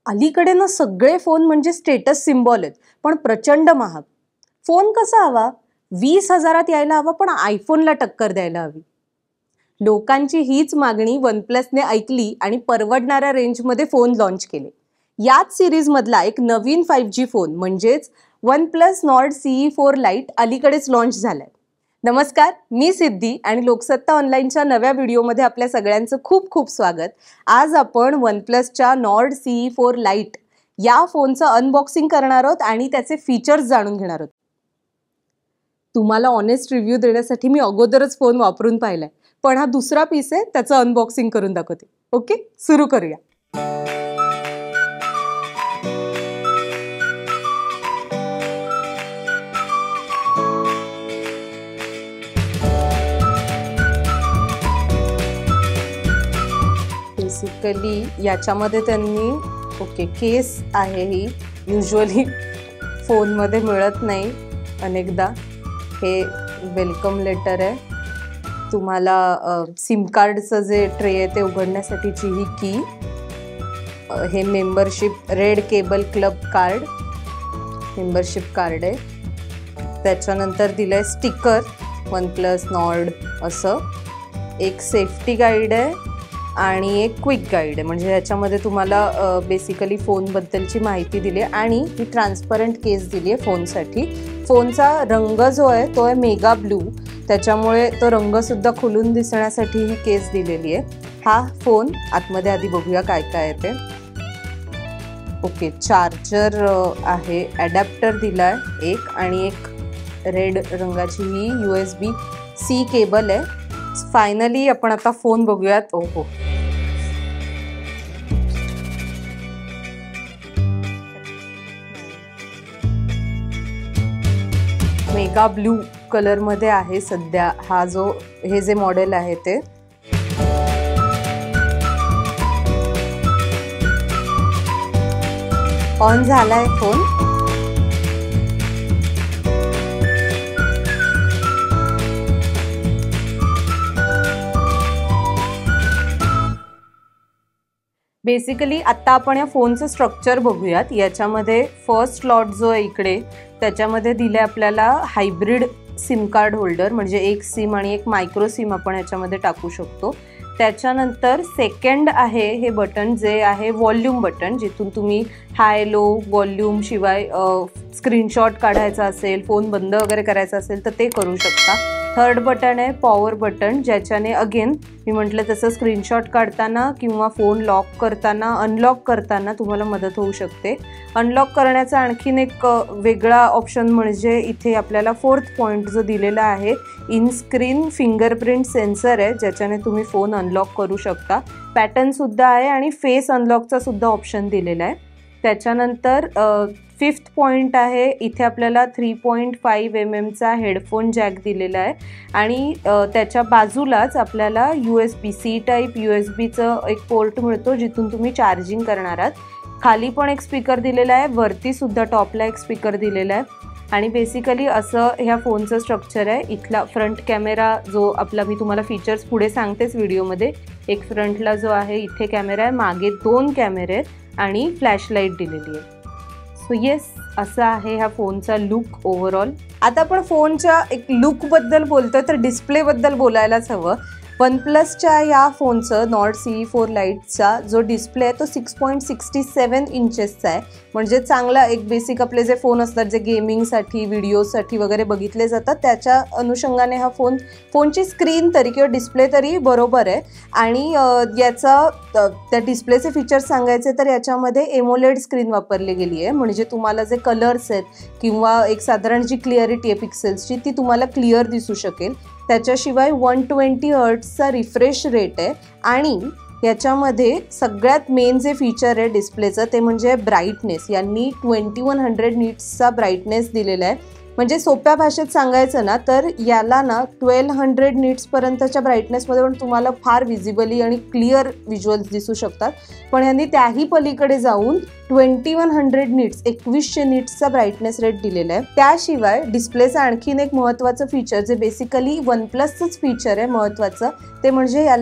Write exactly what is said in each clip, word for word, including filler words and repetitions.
अलीकडे ना सगळे फोन म्हणजे स्टेटस सिम्बॉल आहेत, पण प्रचंड महाग. फोन कसा हवा? वीस हजारात यायला हवा, पण आयफोनला टक्कर द्यायला हवी. लोकांची हीच मागणी वन प्लसने ऐकली आणि परवडणाऱ्या रेंजमध्ये फोन लॉन्च केले. याच सिरीजमधला एक नवीन फाईव्ह जी फोन म्हणजेच one plus Nord CE four lite अलीकडेच लॉन्च झालाय. नमस्कार, मी सिद्धी आणि लोकसत्ता ऑनलाईनच्या नव्या व्हिडिओमध्ये आपल्या सगळ्यांचं खूप खूप स्वागत. आज आपण वन प्लसच्या नॉर्ड सीई फोर लाईट या फोनचं अनबॉक्सिंग करणार आहोत आणि त्याचे फीचर्स जाणून घेणार आहोत. तुम्हाला ऑनेस्ट रिव्ह्यू देण्यासाठी मी अगोदरच फोन वापरून पाहिलाय, पण हा दुसरा पीस आहे, त्याचं अनबॉक्सिंग करून दाखवते. ओके, सुरू करूया. बेसिकली याच्यामध्ये त्यांनी ओके केस आहे, ही युजली फोनमध्ये मिळत नाही अनेकदा. हे वेलकम लेटर आहे. तुम्हाला सिम कार्डचं जे ट्रे आहे ते उघडण्यासाठीची ही की. हे membership Red Cable Club card membership card आहे. त्याच्यानंतर दिलं आहे स्टिकर वन प्लस नॉर्ड असं. एक सेफ्टी गाईड आहे आणि एक क्विक गाईड आहे. म्हणजे ह्याच्यामध्ये तुम्हाला बेसिकली फोनबद्दलची माहिती दिली आहे आणि ही ट्रान्सपरंट केस दिली आहे फोनसाठी. फोनचा रंग जो आहे तो आहे मेगा ब्लू, त्याच्यामुळे तो रंगसुद्धा खुलून दिसण्यासाठी ही केस दिलेली आहे. हा फोन आतमध्ये आधी बघूया काय काय आहे ते. ओके, चार्जर आहे, ॲडॅप्टर दिला आहे एक, आणि एक रेड रंगाची ही U S B C cable आहे. फायनली आपण आता फोन बघूयात. ओहो, मेगा ब्लू कलर मध्ये आहे सध्या हा जो हे जे मॉडेल आहे ते. ऑन झालाय फोन. बेसिकली आत्ता आपण या फोनचं स्ट्रक्चर बघूयात. याच्यामध्ये फर्स्ट स्लॉट जो आहे इकडे त्याच्यामध्ये दिले आपल्याला हायब्रिड सिम कार्ड होल्डर, म्हणजे एक सिम आणि एक मायक्रो सिम आपण याच्यामध्ये टाकू शकतो. त्याच्यानंतर सेकंड आहे हे बटन जे आहे व्हॉल्यूम बटन, जिथून तुम्ही हाय लो व्हॉल्यूम शिवाय स्क्रीनशॉट काढायचा असेल, फोन बंद वगैरे करायचा असेल तर ते करू शकता. थर्ड बटन आहे पॉवर बटन, ज्याच्याने अगेन मी म्हटलं तसं स्क्रीनशॉट काढताना किंवा फोन लॉक करताना अनलॉक करताना तुम्हाला मदत होऊ शकते. अनलॉक करण्याचा आणखीन एक वेगळा ऑप्शन म्हणजे इथे आपल्याला फोर्थ पॉईंट जो दिलेला आहे इन स्क्रीन फिंगरप्रिंट सेन्सर आहे, ज्याच्याने तुम्ही फोन अनलॉक करू शकता. पॅटर्नसुद्धा आहे आणि फेस अनलॉकचा सुद्धा ऑप्शन दिलेला आहे. त्याच्यानंतर फिफ्थ पॉईंट आहे, इथे आपल्याला थ्री पॉईंट फाईव्ह एम एमचा हेडफोन जॅक दिलेला आहे आणि त्याच्या बाजूलाच आपल्याला U S B C type U S बीचं एक पोर्ट मिळतो, जिथून तुम्ही चार्जिंग करणार आहात. खाली पण एक स्पीकर दिलेला आहे, वरतीसुद्धा टॉपला एक स्पीकर दिलेला आहे. आणि बेसिकली असं ह्या फोनचं स्ट्रक्चर आहे. इथला फ्रंट कॅमेरा जो आपला, मी तुम्हाला फीचर्स पुढे सांगतेच व्हिडिओमध्ये. एक फ्रंटला जो आहे इथे कॅमेरा आहे, मागे दोन कॅमेरे आहेत आणि फ्लॅशलाईट दिलेली आहे. सो येस, असा आहे ह्या फोनचा लुक ओव्हरऑल. आता आपण फोनच्या एक लुकबद्दल बोलतोय तर डिस्प्लेबद्दल बोलायलाच हवं. वन प्लसच्या या फोनचं नॉर्ड सीई फोर लाईटचा जो डिस्प्ले आहे तो सिक्स पॉईंट सिक्स्टी सेवन इंचेसचा आहे. म्हणजे चांगला एक बेसिक आपले जे फोन असतात जे गेमिंगसाठी व्हिडिओसाठी वगैरे बघितले जातात त्याच्या अनुषंगाने हा फोन फोनची स्क्रीन तरी किंवा डिस्प्ले तरी बरोबर आहे. आणि याचा त्या डिस्प्लेचे फीचर्स सांगायचे तर याच्यामध्ये एमोलेड स्क्रीन वापरली गेली आहे, म्हणजे तुम्हाला जे कलर्स आहेत किंवा एक साधारण जी क्लिअरिटी आहे पिक्सेल्सची ती तुम्हाला क्लिअर दिसू शकेल. त्याच्याशिवाय वन ट्वेंटी हर्ट्सचा रिफ्रेश रेट आहे आणि याच्यामध्ये सगळ्यात मेन जे फीचर आहे डिस्प्लेचं ते म्हणजे ब्राईटनेस. यांनी ट्वेंटी वन हंड्रेड निट्सचा ब्राईटनेस दिलेला आहे. म्हणजे सोप्या भाषेत सांगायचं ना तर याला ना ट्वेल्व हंड्रेड निट्सपर्यंतच्या ब्राईटनेसमध्ये पण तुम्हाला फार विजिबली आणि क्लिअर व्हिज्युअल्स दिसू शकतात. पण यांनी त्याही पलीकडे जाऊन ट्वेंटी वन हंड्रेड निट्स एकवीसशे निट्सचा ब्राईटनेस रेट दिलेला आहे. त्याशिवाय डिस्प्लेचं आणखीन एक महत्त्वाचं फीचर जे बेसिकली वन प्लसचंच फीचर आहे महत्त्वाचं, ते म्हणजे याला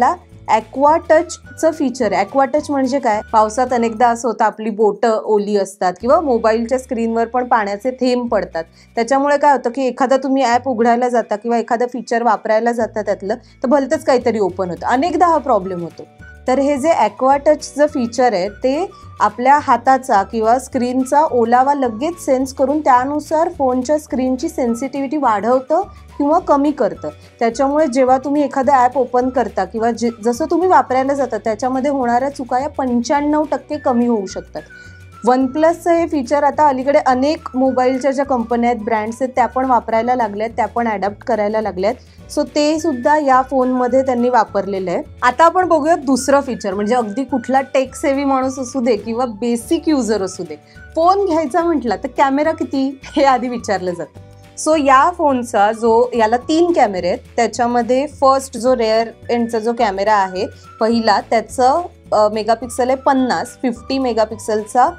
ॲक्वा टचचं फीचर आहे. ॲक्वा टच म्हणजे काय, पावसात अनेकदा असं होतं आपली बोटं ओली असतात किंवा मोबाईलच्या स्क्रीनवर पण पाण्याचे थेंब पडतात. त्याच्यामुळे काय होतं की एखादा तुम्ही ॲप उघडायला जाता किंवा एखादं फीचर वापरायला जाता त्यातलं तर भलतंच काहीतरी ओपन होतं. अनेकदा हा प्रॉब्लेम होतो. तर हे जे ॲक्वा टचचं फीचर आहे ते आपल्या हाताचा किंवा स्क्रीनचा ओलावा लगेच सेन्स करून त्यानुसार फोनच्या स्क्रीनची सेन्सिटिव्हिटी वाढवतं किंवा कमी करतं. त्याच्यामुळे जेव्हा तुम्ही एखादं ॲप ओपन करता किंवा जे जसं तुम्ही वापरायला जाता त्याच्यामध्ये होणाऱ्या चुका या पंच्याण्णव टक्के कमी होऊ शकतात. वन प्लसचं हे फीचर आता अलीकडे अनेक मोबाईलच्या ज्या कंपन्या आहेत, ब्रँड्स आहेत, त्या पण वापरायला लागल्यात, त्या पण ॲडॅप्ट करायला लागल्यात. सो ते सुद्धा या फोनमध्ये त्यांनी वापरलेलं आहे. आता आपण बघूयात दुसरं फीचर, म्हणजे अगदी कुठला टेक सेवी माणूस असू दे किंवा बेसिक युजर असू दे, फोन घ्यायचा म्हटला तर कॅमेरा किती हे आधी विचारलं जातं. सो या फोनचा जो याला तीन कॅमेरे आहेत, त्याच्यामध्ये फर्स्ट जो रेअर एंडचा जो कॅमेरा आहे पहिला, त्याचं मेगापिक्सल आहे पन्नास, फिफ्टी मेगापिक्सलचा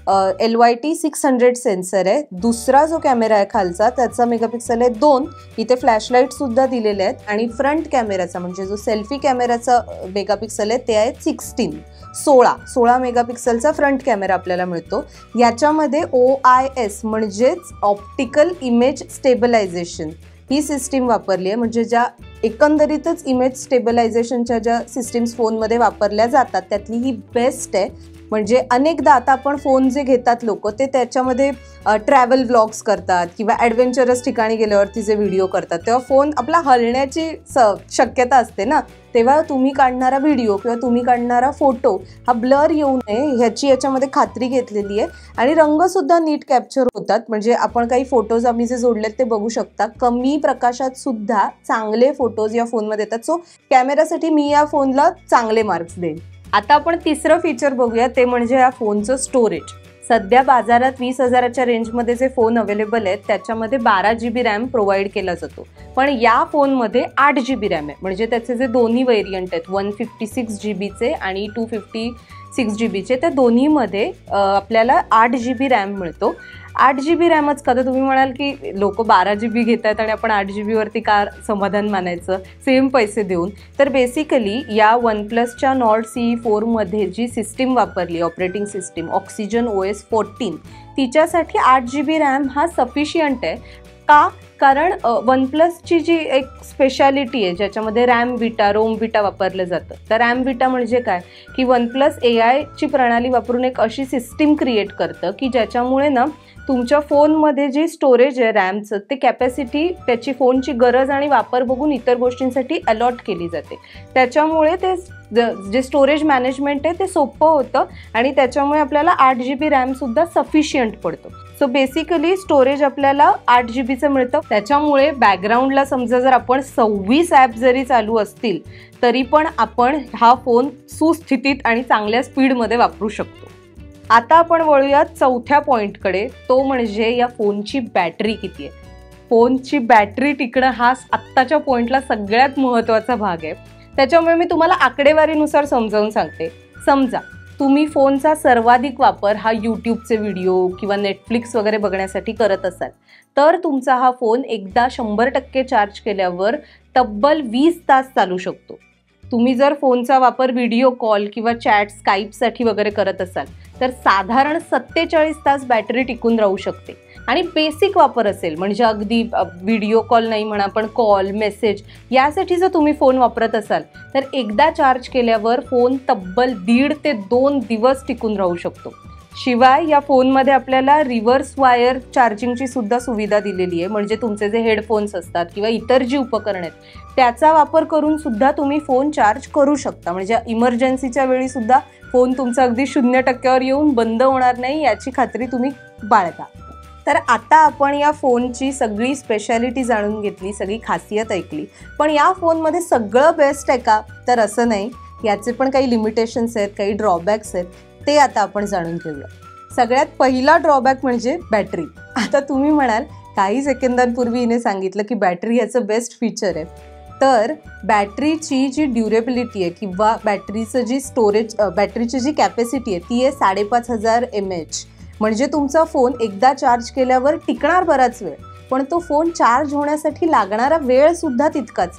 L Y T six hundred sensor आहे. दुसरा जो कॅमेरा आहे खालचा त्याचा मेगापिक्सल आहे दोन, इथे फ्लॅशलाईट सुद्धा दिलेले आहेत. आणि फ्रंट कॅमेराचा म्हणजे जो सेल्फी कॅमेराचा मेगापिक्सल आहे ते आहे सिक्स्टीन, सोळा सोळा मेगापिक्सलचा फ्रंट कॅमेरा आपल्याला मिळतो. याच्यामध्ये ओ आय एस म्हणजेच ऑप्टिकल इमेज स्टेबलायझेशन ही सिस्टीम वापरली आहे. म्हणजे ज्या एकंदरीतच इमेज स्टेबलायझेशनच्या ज्या सिस्टीम्स फोनमध्ये वापरल्या जातात त्यातली ही बेस्ट आहे. म्हणजे अनेकदा आता आपण फोन जे घेतात लोक ते त्याच्यामध्ये ट्रॅव्हल व्लॉग्स करतात किंवा ॲडव्हेंचरस ठिकाणी गेल्यावरती जे व्हिडिओ करतात तेव्हा फोन आपला हलण्याची स शक्यता असते ना, तेव्हा तुम्ही काढणारा व्हिडिओ किंवा तुम्ही काढणारा फोटो हा ब्लर येऊ नये ह्याची याच्यामध्ये खात्री घेतलेली आहे. आणि रंगसुद्धा नीट कॅप्चर होतात. म्हणजे आपण काही फोटोज आम्ही जे जोडलेत ते बघू शकता, कमी प्रकाशात सुद्धा चांगले फोटोज या फोनमध्ये येतात. सो कॅमेरासाठी मी या फोनला चांगले मार्क्स देईन. आता आपण तिसरं फीचर बघूया, ते म्हणजे या फोनचं स्टोरेज. सध्या बाजारात वीस हजाराच्या रेंजमध्ये जे फोन अवेलेबल आहेत त्याच्यामध्ये बारा जी बी रॅम प्रोव्हाइड केला जातो, पण या फोनमध्ये आठ जी बी रॅम आहे. म्हणजे त्याचे जे दोन्ही व्हेरियंट आहेत, वन फिफ्टी सिक्स जी बीचे आणि टू फिफ्टी सिक्स जी बीचे, त्या दोन्हीमध्ये आपल्याला आठ जी बी रॅम मिळतो. आठ जी बी रॅमच का, तर तुम्ही म्हणाल की लोक बारा जी बी घेत आहेत आणि आपण आठ जी बीवरती का समाधान मानायचं सेम पैसे देऊन. तर बेसिकली या वन प्लसच्या नॉर्ड सी फोरमध्ये जी सिस्टीम वापरली, operating system Oxygen O S fourteen, तिच्यासाठी आठ जी बी रॅम हा सफिशियंट आहे. का, कारण वन प्लसची जी एक स्पेशालिटी आहे ज्याच्यामध्ये रॅम बीटा, रोम बीटा वापरलं जातं. तर रॅम बीटा म्हणजे काय की वन प्लस ए आयची प्रणाली वापरून एक अशी सिस्टीम क्रिएट करतं की ज्याच्यामुळे ना तुमच्या फोनमध्ये जी स्टोरेज आहे रॅमचं, ते कॅपॅसिटी त्याची फोनची गरज आणि वापर बघून इतर गोष्टींसाठी अलॉट केली जाते. त्याच्यामुळे ते जे स्टोरेज मॅनेजमेंट आहे ते सोपं होतं आणि त्याच्यामुळे आपल्याला आठ जी बी रॅमसुद्धा सफिशियंट पडतो. सो बेसिकली स्टोरेज आपल्याला आठ जी बीचं मिळतं. त्याच्यामुळे बॅकग्राऊंडला समजा जर आपण सव्वीस ॲप जरी चालू असतील तरी पण आपण हा फोन सुस्थितीत आणि चांगल्या स्पीडमध्ये वापरू शकतो. आता आपण वळूयात चौथ्या पॉईंटकडे, तो म्हणजे या फोनची बॅटरी किती आहे. फोनची बॅटरी टिकणं हा आत्ताच्या पॉईंटला सगळ्यात महत्त्वाचा भाग आहे. त्याच्यामुळे मी तुम्हाला आकडेवारीनुसार समजावून सांगते. समजा तुम्ही फोनचा सर्वाधिक वापर हा यूट्यूबचे व्हिडिओ किंवा नेटफ्लिक्स वगैरे बघण्यासाठी करत असाल तर तुमचा हा फोन एकदा शंभर टक्के चार्ज केल्यावर तब्बल वीस तास चालू शकतो. तुम्ही जर फोनचा वापर व्हिडिओ कॉल किंवा चॅट स्काईपसाठी वगैरे करत असाल तर साधारण सत्तेचाळीस तास बॅटरी टिकून राहू शकते. आणि बेसिक वापर असेल म्हणजे अगदी व्हिडिओ कॉल नाही म्हणा पण कॉल मेसेज यासाठी जर तुम्ही फोन वापरत असाल तर एकदा चार्ज केल्यावर फोन तब्बल दीड ते दोन दिवस टिकून राहू शकतो. शिवाय या फोनमध्ये आपल्याला रिव्हर्स वायर चार्जिंगची सुद्धा सुविधा दिलेली आहे. म्हणजे तुमचे जे हेडफोन्स असतात किंवा इतर जी उपकरणं आहेत त्याचा वापर करून सुद्धा तुम्ही फोन चार्ज करू शकता. म्हणजे इमर्जन्सीच्या वेळी सुद्धा फोन तुमचा अगदी शून्य टक्क्यावर येऊन बंद होणार नाही याची खात्री तुम्ही बाळगा. तर आता आपण या फोनची सगळी स्पेशालिटी जाणून घेतली, सगळी खासियत ऐकली. पण या फोनमध्ये सगळं बेस्ट आहे का, तर असं नाही. याचे पण काही लिमिटेशन्स आहेत, काही ड्रॉबॅक्स आहेत, ते आता आपण जाणून घेऊया. सगळ्यात पहिला ड्रॉबॅक म्हणजे बॅटरी. आता तुम्ही म्हणाल काही सेकंदांपूर्वी हिने सांगितलं की बॅटरी याचं बेस्ट फीचर आहे. तर बॅटरीची जी ड्युरेबिलिटी आहे किंवा बॅटरीचं जी स्टोरेज, बॅटरीची जी कॅपॅसिटी आहे ती आहे साडेपाच हजार एम एच. म्हणजे तुमचा फोन एकदा चार्ज केल्यावर टिकणार बराच वेळ, पण तो फोन चार्ज होण्यासाठी लागणारा वेळ सुद्धा तितकाच आहे.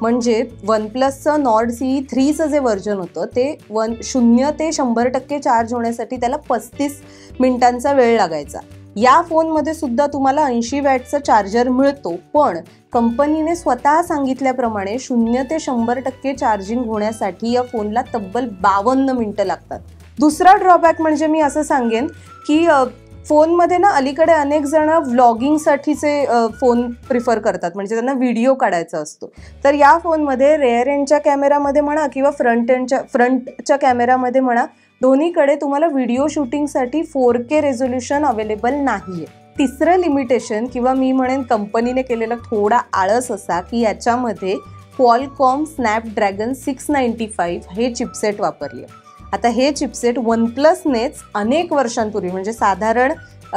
म्हणजे वन प्लसचं नॉर्ड सी थ्रीचं जे व्हर्जन होतं ते वन शून्य ते शंभर टक्के चार्ज होण्यासाठी त्याला पस्तीस मिनिटांचा वेळ लागायचा. या फोनमध्ये सुद्धा तुम्हाला ऐंशी वॅटचं चार्जर मिळतो, पण कंपनीने स्वतः सांगितल्याप्रमाणे शून्य ते शंभर टक्के चार्जिंग होण्यासाठी या फोनला तब्बल बावन्न मिनिटं लागतात. दुसरा ड्रॉबॅक म्हणजे मी असं सांगेन की फोनमध्ये ना अलीकडे अनेक जण व्लॉगिंगसाठीचे फोन प्रिफर करतात, म्हणजे त्यांना व्हिडिओ काढायचा असतो. तर या फोनमध्ये रेअर एंडच्या कॅमेरामध्ये म्हणा किंवा फ्रंट एंडच्या फ्रंटच्या कॅमेरामध्ये म्हणा, दोन्हीकडे तुम्हाला व्हिडिओ शूटिंगसाठी फोर के रेझोल्युशन अवेलेबल नाही आहे. तिसरं लिमिटेशन किंवा मी म्हणेन कंपनीने केलेला थोडा आळस असा की याच्यामध्ये Qualcomm Snapdragon six ninety five हे चिपसेट वापरली आहे. आता हे चिपसेट वन प्लसनेच अनेक वर्षांपूर्वी म्हणजे साधारण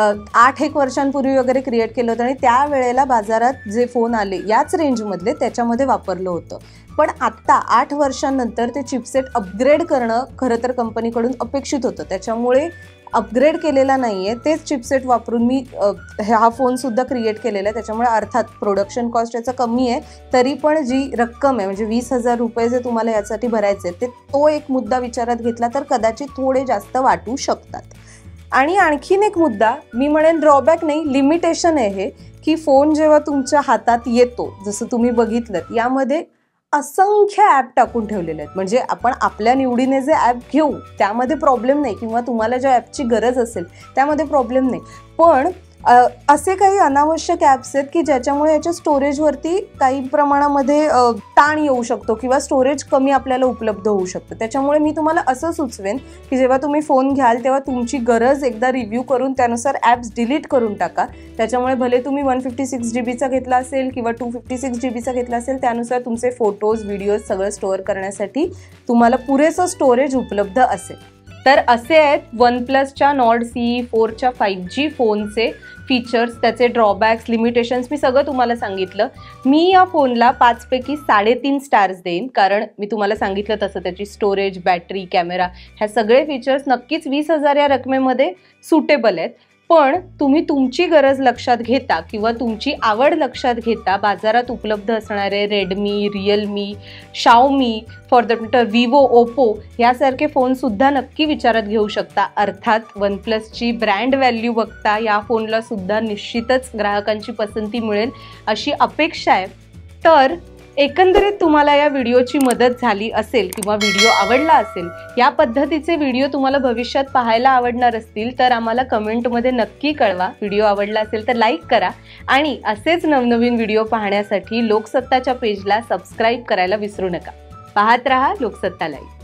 आठ एक वर्षांपूर्वी वगैरे क्रिएट केलं होतं आणि त्यावेळेला बाजारात जे फोन आले याच रेंजमधले त्याच्यामध्ये वापरलं होतं. पण आत्ता आठ वर्षांनंतर ते चिपसेट अपग्रेड करणं खरं तर कंपनीकडून अपेक्षित होतं, त्याच्यामुळे अपग्रेड केलेला नाही आहे. तेच चिपसेट वापरून मी हा फोनसुद्धा क्रिएट केलेला आहे. त्याच्यामुळे अर्थात प्रोडक्शन कॉस्ट याचा कमी आहे, तरी पण जी रक्कम आहे म्हणजे वीस हजार रुपये जे तुम्हाला यासाठी भरायचे ते तो एक मुद्दा विचारात घेतला तर कदाचित थोडे जास्त वाटू शकतात. आणि आणखीन एक मुद्दा मी म्हणेन ड्रॉबॅक नाही, लिमिटेशन आहे हे, की फोन जेव्हा तुमच्या हातात येतो जसं तुम्ही बघितलं यामध्ये असंख्य ॲप टाकून ठेवलेले आहेत. म्हणजे आपण आपल्या निवडीने जे ॲप घेऊ त्यामध्ये प्रॉब्लेम नाही किंवा तुम्हाला ज्या ॲपची गरज असेल त्यामध्ये प्रॉब्लेम नाही, पण असे काही अनावश्यक ॲप्स आहेत की ज्याच्यामुळे याच्या स्टोरेजवरती काही प्रमाणामध्ये ताण येऊ शकतो किंवा स्टोरेज कमी आपल्याला उपलब्ध होऊ शकतं. त्याच्यामुळे मी तुम्हाला असं सुचवेन की जेव्हा तुम्ही फोन घ्याल तेव्हा तुमची गरज एकदा रिव्ह्यू करून त्यानुसार ॲप्स डिलीट करून टाका. त्याच्यामुळे भले तुम्ही वन फिफ्टी सिक्स जी बीचा घेतला असेल किंवा टू फिफ्टी सिक्स जी बीचा घेतला असेल त्यानुसार तुमचे फोटोज व्हिडिओज सगळं स्टोअर करण्यासाठी तुम्हाला पुरेसं स्टोरेज उपलब्ध असेल. तर असे आहेत वन प्लसच्या नॉर्ड सी फोरच्या फाईव्ह जी फोनचे फीचर्स, त्याचे ड्रॉबॅक्स, लिमिटेशन्स मी सगळं तुम्हाला सांगितलं. मी या फोनला पाचपैकी साडेतीन स्टार्स देईन, कारण मी तुम्हाला सांगितलं तसं त्याची स्टोरेज, बॅटरी, कॅमेरा ह्या सगळे फीचर्स नक्कीच वीस हजार या रकमेमध्ये सुटेबल आहेत. पण तुम्ही तुमची गरज लक्षात घेता किंवा तुमची आवड लक्षात घेता बाजारात उपलब्ध असणारे Redmi, Realme, Xiaomi, for the matter Vivo, Oppo यासारखे फोनसुद्धा नक्की विचारात घेऊ शकता. अर्थात वन प्लसची ब्रँड व्हॅल्यू बघता या फोनला सुद्धा निश्चितच ग्राहकांची पसंती मिळेल अशी अपेक्षा आहे. तर एकंदरीत तुम्हाला या व्हिडिओची मदत झाली असेल किंवा व्हिडिओ आवडला असेल, या पद्धतीचे व्हिडिओ तुम्हाला भविष्यात पाहायला आवडणार असतील तर आम्हाला कमेंटमध्ये नक्की कळवा. व्हिडिओ आवडला असेल तर लाईक करा आणि असेच नवनवीन व्हिडिओ पाहण्यासाठी लोकसत्ताच्या पेजला सबस्क्राईब करायला विसरू नका. पाहत रहा लोकसत्ता लाईव्ह.